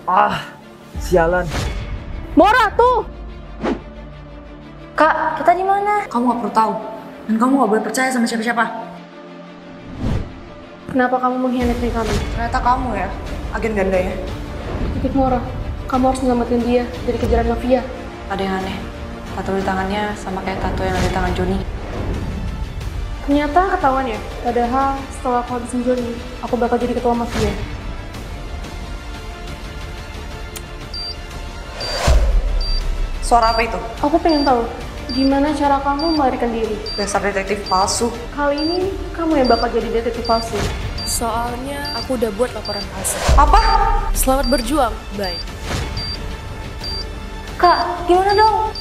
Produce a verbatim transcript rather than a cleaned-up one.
Ah, sialan. Mora, tuh! Kak, kita di mana? Kamu gak perlu tahu. Dan kamu gak boleh percaya sama siapa-siapa. Kenapa kamu mengkhianati kami? Ternyata kamu ya, agen ganda ya. Titik Mora, kamu harus menyelamatkan dia dari kejaran mafia. Ada yang aneh. Tato di tangannya sama kayak tato yang ada di tangan Joni. Ternyata ketahuan ya, padahal setelah aku habisin Joni, aku bakal jadi ketua mafia. Suara apa itu? Aku pengen tahu, gimana cara kamu melarikan diri? Dasar detektif palsu. Kali ini, kamu yang bakal jadi detektif palsu. Soalnya, aku udah buat laporan palsu. Apa? Selamat berjuang, bye. Kak, gimana dong?